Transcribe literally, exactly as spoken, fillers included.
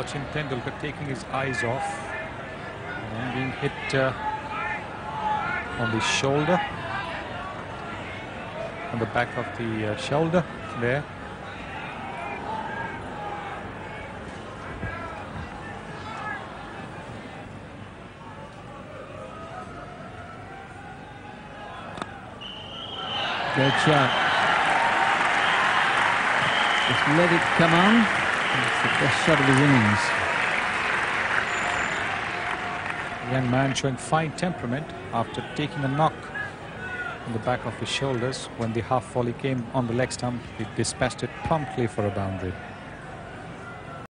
watching Tendulkar taking his eyes off and being hit uh, on the shoulder, on the back of the uh, shoulder there. Good shot. Just let it come on. It's the best shot of his innings. Young man showing fine temperament after taking a knock on the back of his shoulders. When the half volley came on the leg stump, he dispatched it promptly for a boundary.